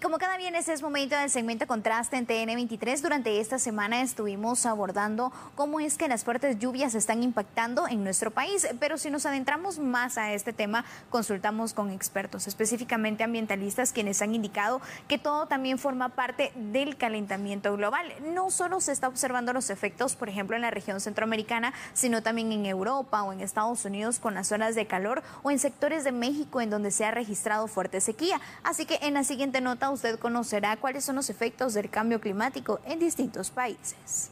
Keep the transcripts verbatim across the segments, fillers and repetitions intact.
Como cada viernes es momento del segmento Contraste en T N veintitrés, durante esta semana estuvimos abordando cómo es que las fuertes lluvias están impactando en nuestro país, pero si nos adentramos más a este tema, consultamos con expertos, específicamente ambientalistas, quienes han indicado que todo también forma parte del calentamiento global. No solo se está observando los efectos, por ejemplo, en la región centroamericana, sino también en Europa o en Estados Unidos con las zonas de calor o en sectores de México en donde se ha registrado fuerte sequía. Así que en la siguiente nota usted conocerá cuáles son los efectos del cambio climático en distintos países.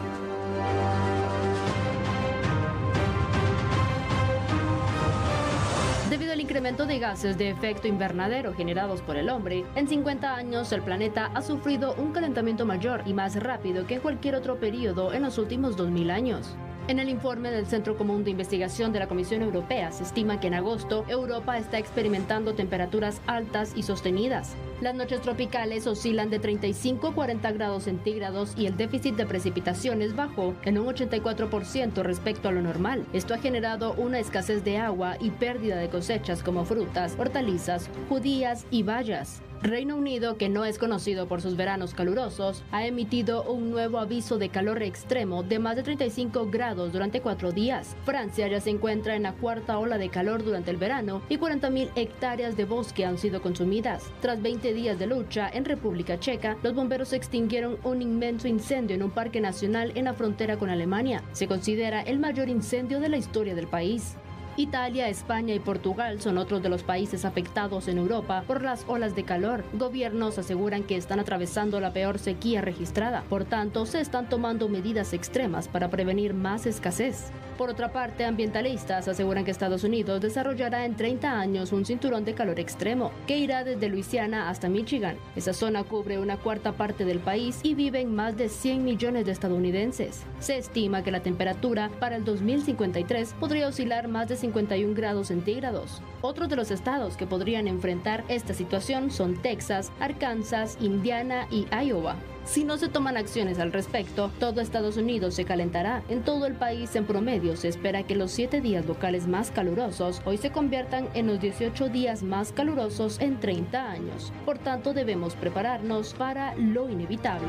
Debido al incremento de gases de efecto invernadero generados por el hombre, en cincuenta años el planeta ha sufrido un calentamiento mayor y más rápido que en cualquier otro periodo en los últimos dos mil años. En el informe del Centro Común de Investigación de la Comisión Europea se estima que en agosto Europa está experimentando temperaturas altas y sostenidas. Las noches tropicales oscilan de treinta y cinco a cuarenta grados centígrados y el déficit de precipitaciones bajó en un ochenta y cuatro por ciento respecto a lo normal. Esto ha generado una escasez de agua y pérdida de cosechas como frutas, hortalizas, judías y bayas. Reino Unido, que no es conocido por sus veranos calurosos, ha emitido un nuevo aviso de calor extremo de más de treinta y cinco grados durante cuatro días. Francia ya se encuentra en la cuarta ola de calor durante el verano y cuarenta mil hectáreas de bosque han sido consumidas. Tras veinte días de lucha en República Checa, los bomberos extinguieron un inmenso incendio en un parque nacional en la frontera con Alemania. Se considera el mayor incendio de la historia del país. Italia, España y Portugal son otros de los países afectados en Europa por las olas de calor. Gobiernos aseguran que están atravesando la peor sequía registrada. Por tanto, se están tomando medidas extremas para prevenir más escasez. Por otra parte, ambientalistas aseguran que Estados Unidos desarrollará en treinta años un cinturón de calor extremo que irá desde Luisiana hasta Michigan. Esa zona cubre una cuarta parte del país y viven más de cien millones de estadounidenses. Se estima que la temperatura para el dos mil cincuenta y tres podría oscilar más de cincuenta y un grados centígrados. Otros de los estados que podrían enfrentar esta situación son Texas, Arkansas, Indiana y Iowa. Si no se toman acciones al respecto, todo Estados Unidos se calentará. En todo el país, en promedio, se espera que los siete días locales más calurosos hoy se conviertan en los dieciocho días más calurosos en treinta años. Por tanto, debemos prepararnos para lo inevitable.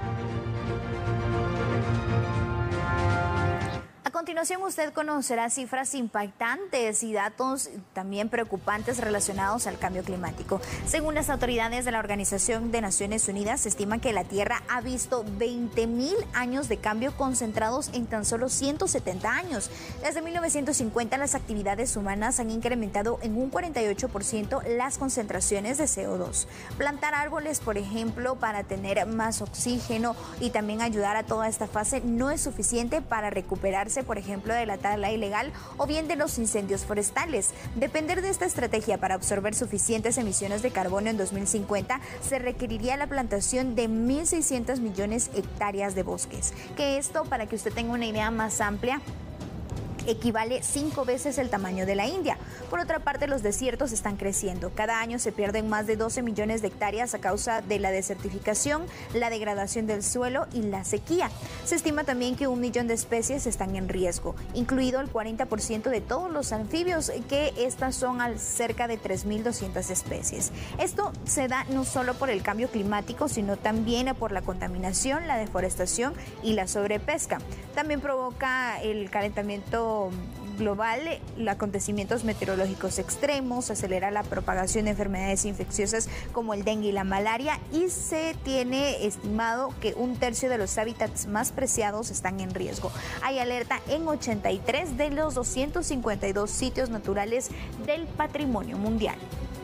A continuación usted conocerá cifras impactantes y datos también preocupantes relacionados al cambio climático. Según las autoridades de la Organización de Naciones Unidas, se estima que la Tierra ha visto veinte mil años de cambio concentrados en tan solo ciento setenta años. Desde mil novecientos cincuenta las actividades humanas han incrementado en un cuarenta y ocho por ciento las concentraciones de C O dos. Plantar árboles, por ejemplo, para tener más oxígeno y también ayudar a toda esta fase no es suficiente para recuperarse, por ejemplo, de la tala ilegal o bien de los incendios forestales. Depender de esta estrategia para absorber suficientes emisiones de carbono en dos mil cincuenta se requeriría la plantación de mil seiscientos millones de hectáreas de bosques. Que esto, para que usted tenga una idea más amplia, equivale cinco veces el tamaño de la India. Por otra parte, los desiertos están creciendo. Cada año se pierden más de doce millones de hectáreas a causa de la desertificación, la degradación del suelo y la sequía. Se estima también que un millón de especies están en riesgo, incluido el cuarenta por ciento de todos los anfibios, que estas son al cerca de tres mil doscientas especies. Esto se da no solo por el cambio climático, sino también por la contaminación, la deforestación y la sobrepesca. También provoca el calentamiento global, los acontecimientos meteorológicos extremos, acelera la propagación de enfermedades infecciosas como el dengue y la malaria, y se tiene estimado que un tercio de los hábitats más preciados están en riesgo. Hay alerta en ochenta y tres de los doscientos cincuenta y dos sitios naturales del patrimonio mundial.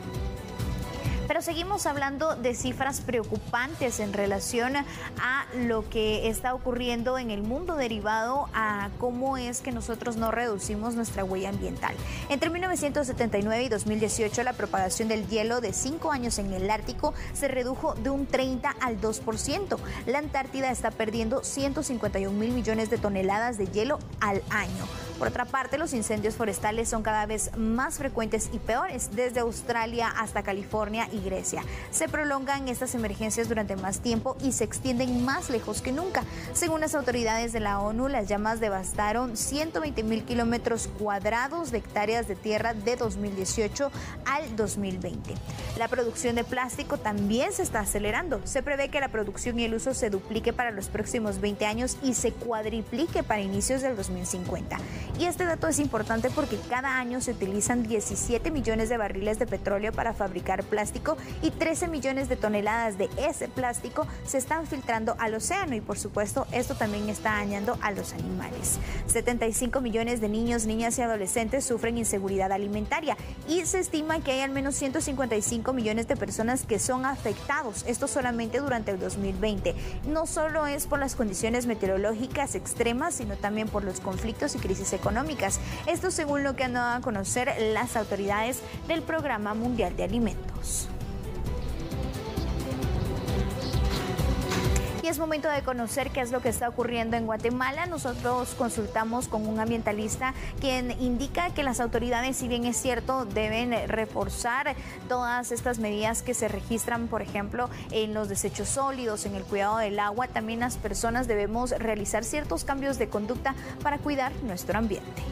Pero seguimos hablando de cifras preocupantes en relación a lo que está ocurriendo en el mundo derivado a cómo es que nosotros no reducimos nuestra huella ambiental. Entre mil novecientos setenta y nueve y dos mil dieciocho, la propagación del hielo de cinco años en el Ártico se redujo de un treinta al dos por ciento. La Antártida está perdiendo ciento cincuenta y un mil millones de toneladas de hielo al año. Por otra parte, los incendios forestales son cada vez más frecuentes y peores, desde Australia hasta California y y Grecia. Se prolongan estas emergencias durante más tiempo y se extienden más lejos que nunca. Según las autoridades de la ONU, las llamas devastaron ciento veinte mil kilómetros cuadrados de hectáreas de tierra de dos mil dieciocho al dos mil veinte. La producción de plástico también se está acelerando. Se prevé que la producción y el uso se duplique para los próximos veinte años y se cuadriplique para inicios del dos mil cincuenta. Y este dato es importante porque cada año se utilizan diecisiete millones de barriles de petróleo para fabricar plástico y trece millones de toneladas de ese plástico se están filtrando al océano, y por supuesto esto también está dañando a los animales. setenta y cinco millones de niños, niñas y adolescentes sufren inseguridad alimentaria y se estima que hay al menos ciento cincuenta y cinco millones de personas que son afectados, esto solamente durante el dos mil veinte. No solo es por las condiciones meteorológicas extremas, sino también por los conflictos y crisis económicas. Esto según lo que han dado a conocer las autoridades del Programa Mundial de Alimentos. Y es momento de conocer qué es lo que está ocurriendo en Guatemala. Nosotros consultamos con un ambientalista quien indica que las autoridades, si bien es cierto, deben reforzar todas estas medidas que se registran, por ejemplo, en los desechos sólidos, en el cuidado del agua. También las personas debemos realizar ciertos cambios de conducta para cuidar nuestro ambiente.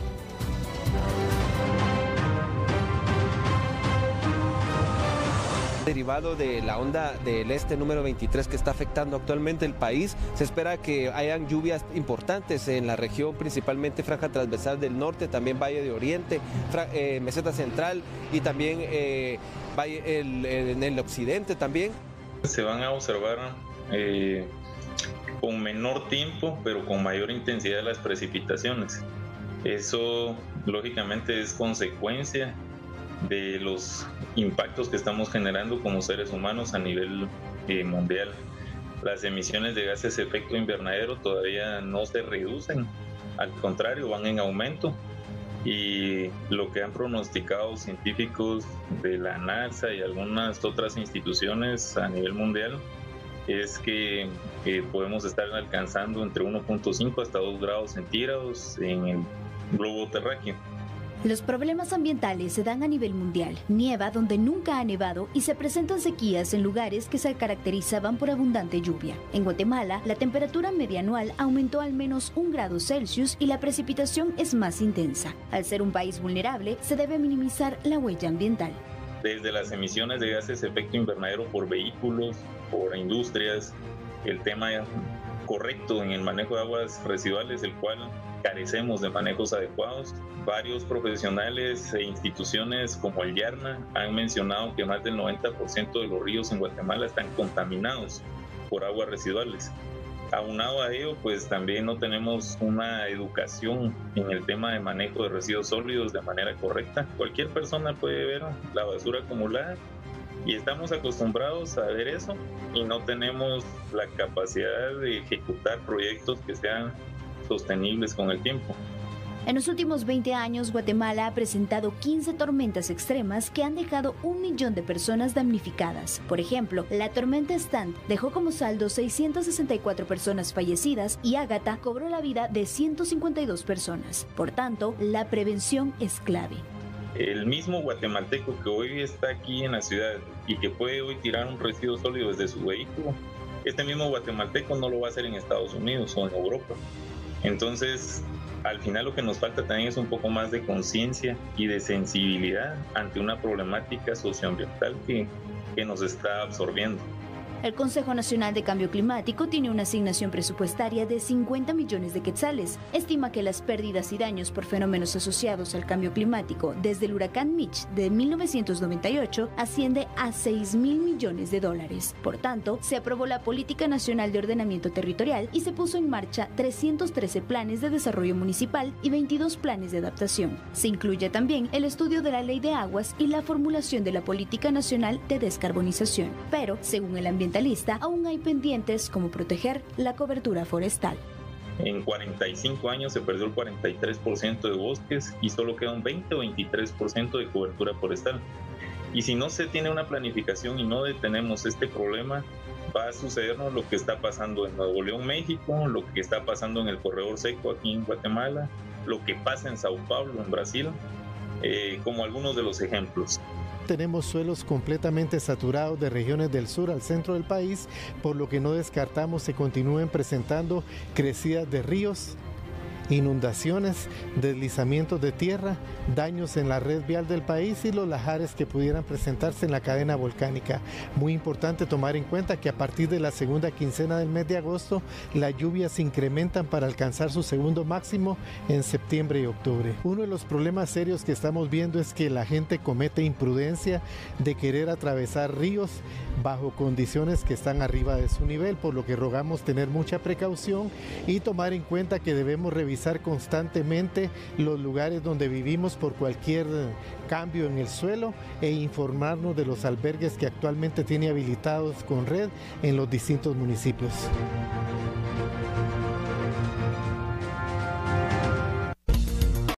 Derivado de la onda del este número veintitrés que está afectando actualmente el país, se espera que hayan lluvias importantes en la región, principalmente franja transversal del norte, también Valle de Oriente, eh, meseta central y también eh, valle, el, el, en el occidente también. Se van a observar eh, con menor tiempo, pero con mayor intensidad las precipitaciones. Eso lógicamente es consecuencia de los impactos que estamos generando como seres humanos a nivel eh, mundial. Las emisiones de gases de efecto invernadero todavía no se reducen, al contrario, van en aumento, y lo que han pronosticado científicos de la NASA y algunas otras instituciones a nivel mundial es que eh, podemos estar alcanzando entre uno punto cinco hasta dos grados centígrados en el globo terráqueo. Los problemas ambientales se dan a nivel mundial. Nieva donde nunca ha nevado y se presentan sequías en lugares que se caracterizaban por abundante lluvia. En Guatemala, la temperatura media anual aumentó al menos un grado Celsius y la precipitación es más intensa. Al ser un país vulnerable, se debe minimizar la huella ambiental. Desde las emisiones de gases de efecto invernadero por vehículos, por industrias, el tema correcto en el manejo de aguas residuales, el cual carecemos de manejos adecuados. Varios profesionales e instituciones como el YARNA han mencionado que más del noventa por ciento de los ríos en Guatemala están contaminados por aguas residuales. Aunado a ello, pues también no tenemos una educación en el tema de manejo de residuos sólidos de manera correcta. Cualquier persona puede ver la basura acumulada y estamos acostumbrados a ver eso y no tenemos la capacidad de ejecutar proyectos que sean sostenibles con el tiempo. En los últimos veinte años, Guatemala ha presentado quince tormentas extremas que han dejado un millón de personas damnificadas. Por ejemplo, la tormenta Stan dejó como saldo seiscientas sesenta y cuatro personas fallecidas y Ágata cobró la vida de ciento cincuenta y dos personas. Por tanto, la prevención es clave. El mismo guatemalteco que hoy está aquí en la ciudad y que puede hoy tirar un residuo sólido desde su vehículo, este mismo guatemalteco no lo va a hacer en Estados Unidos o en Europa. Entonces, al final lo que nos falta también es un poco más de conciencia y de sensibilidad ante una problemática socioambiental que, que nos está absorbiendo. El Consejo Nacional de Cambio Climático tiene una asignación presupuestaria de cincuenta millones de quetzales. Estima que las pérdidas y daños por fenómenos asociados al cambio climático desde el huracán Mitch de mil novecientos noventa y ocho asciende a seis mil millones de dólares. Por tanto, se aprobó la Política Nacional de Ordenamiento Territorial y se puso en marcha trescientos trece planes de desarrollo municipal y veintidós planes de adaptación. Se incluye también el estudio de la Ley de Aguas y la formulación de la Política Nacional de Descarbonización. Pero, según el ambientalista, aún hay pendientes como proteger la cobertura forestal. En cuarenta y cinco años se perdió el cuarenta y tres por ciento de bosques y solo queda un veinte o veintitrés por ciento de cobertura forestal. Y si no se tiene una planificación y no detenemos este problema, va a sucedernos lo que está pasando en Nuevo León, México, lo que está pasando en el Corredor Seco aquí en Guatemala, lo que pasa en Sao Paulo, en Brasil, eh, como algunos de los ejemplos. tenemos suelos completamente saturados de regiones del sur al centro del país, por lo que no descartamos se continúen presentando crecidas de ríos, inundaciones, deslizamientos de tierra, daños en la red vial del país y los lahares que pudieran presentarse en la cadena volcánica. Muy importante tomar en cuenta que a partir de la segunda quincena del mes de agosto, las lluvias se incrementan para alcanzar su segundo máximo en septiembre y octubre. Uno de los problemas serios que estamos viendo es que la gente comete imprudencia de querer atravesar ríos bajo condiciones que están arriba de su nivel, por lo que rogamos tener mucha precaución y tomar en cuenta que debemos revisar constantemente los lugares donde vivimos por cualquier cambio en el suelo e informarnos de los albergues que actualmente tiene habilitados con red en los distintos municipios.